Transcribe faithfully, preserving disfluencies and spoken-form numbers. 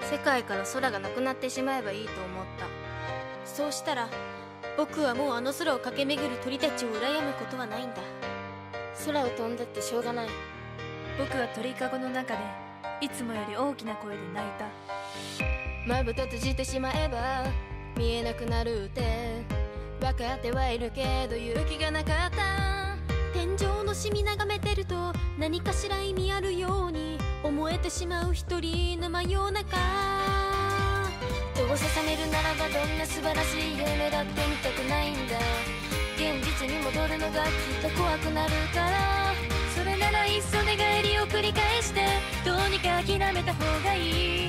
世界から空がなくなってしまえばいいと思った。 そうしたら僕はもうあの空を駆け巡る鳥たちを羨むことはないんだ。 空を飛んだってしょうがない。 僕は鳥かごの中でいつもより大きな声で泣いた。 まぶた閉じてしまえば見えなくなるって分かってはいるけど勇気がなかった。 天井のシミ眺めてると何かしら意味あるように思えてしまう一人の真夜中。 どうせ覚めるならばどんな素晴らしい夢だって見たくないんだ。現実に戻るのがきっと怖くなるから、それならいっそ寝返りを繰り返してどうにか諦めた方がいい。